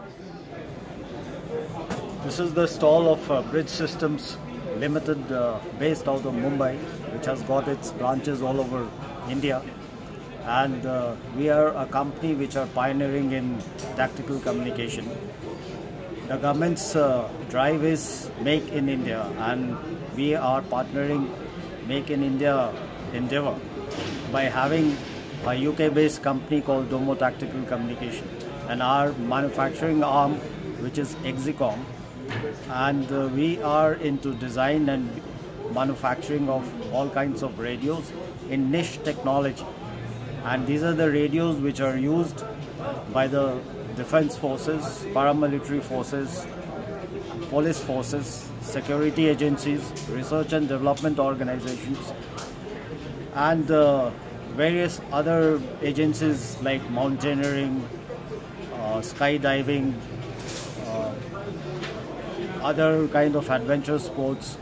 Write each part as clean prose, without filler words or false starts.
This is the stall of Brij Systems Limited, based out of Mumbai, which has got its branches all over India. And we are a company which are pioneering in tactical communication. The government's drive is Make in India, and we are partnering Make in India endeavor by having a UK-based company called Domo Tactical Communication, and our manufacturing arm, which is Exicom. And we are into design and manufacturing of all kinds of radios in niche technology. And these are the radios which are used by the defense forces, paramilitary forces, police forces, security agencies, research and development organizations, and various other agencies like mountaineering, skydiving, other kind of adventure sports.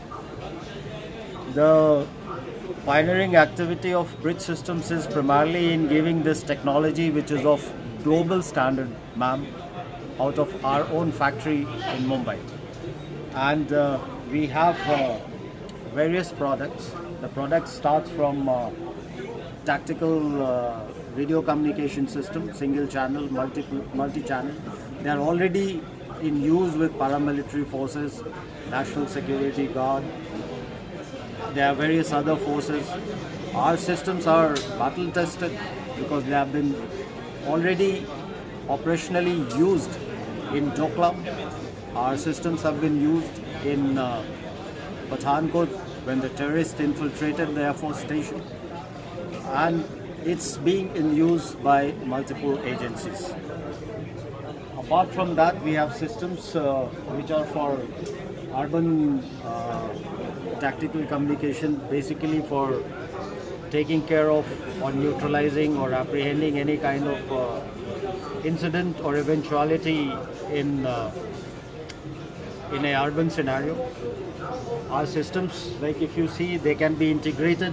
The pioneering activity of Brij Systems is primarily in giving this technology, which is of global standard, ma'am, out of our own factory in Mumbai. And we have various products. The product starts from tactical video communication system, single channel, multi-channel. They are already in use with paramilitary forces, National Security Guard. There are various other forces. Our systems are battle tested because they have been already operationally used in Doklam. Our systems have been used in Pathankot when the terrorists infiltrated the Air Force station, and it's being in use by multiple agencies. Apart from that, we have systems which are for urban tactical communication, basically for taking care of or neutralizing or apprehending any kind of incident or eventuality in an urban scenario. Our systems, like if you see, they can be integrated.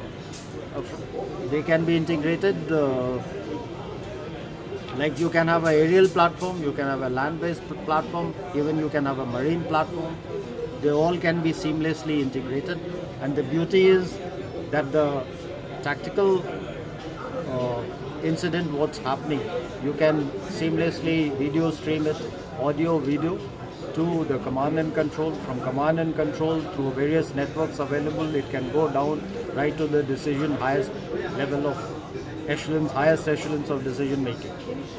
Like you can have an aerial platform, you can have a land-based platform, even you can have a marine platform. They all can be seamlessly integrated. And the beauty is that the tactical incident, what's happening, you can seamlessly video stream it, audio, video, to the command and control. From command and control through various networks available, it can go down right to the decision, highest level of echelons, highest echelons of decision making.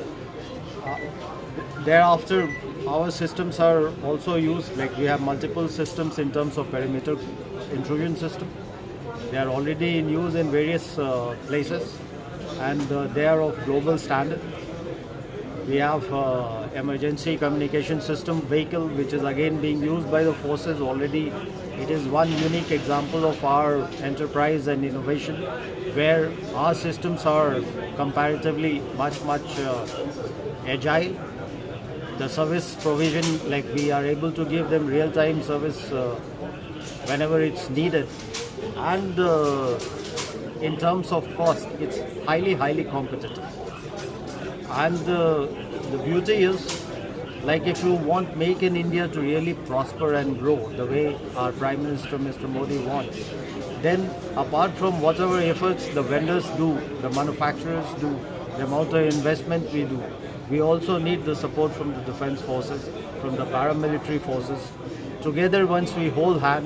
Thereafter, our systems are also used, like we have multiple systems in terms of perimeter intrusion system. They are already in use in various places, and they are of global standard. We have emergency communication system vehicle, which is again being used by the forces already. It is one unique example of our enterprise and innovation, where our systems are comparatively much agile. The service provision, like we are able to give them real-time service whenever it's needed. And in terms of cost, it's highly competitive. And the beauty is, like if you want Make in India to really prosper and grow the way our Prime Minister Mr. Modi wants, then apart from whatever efforts the vendors do, the manufacturers do, the amount of investment we do, we also need the support from the defense forces, from the paramilitary forces. Together, once we hold hand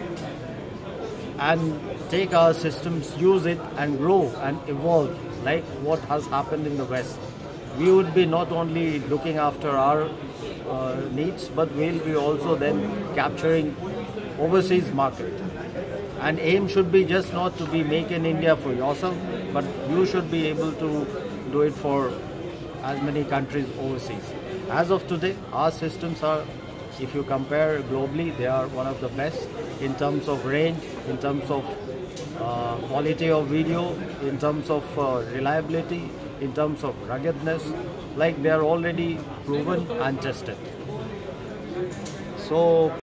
and take our systems, use it and grow and evolve like what has happened in the West, we would be not only looking after our needs, but we'll be also then capturing overseas market. And aim should be just not to be Make in India for yourself, but you should be able to do it for as many countries overseas. As of today, our systems are, if you compare globally, they are one of the best in terms of range, in terms of quality of video, in terms of reliability, in terms of ruggedness. Like they are already proven and tested. So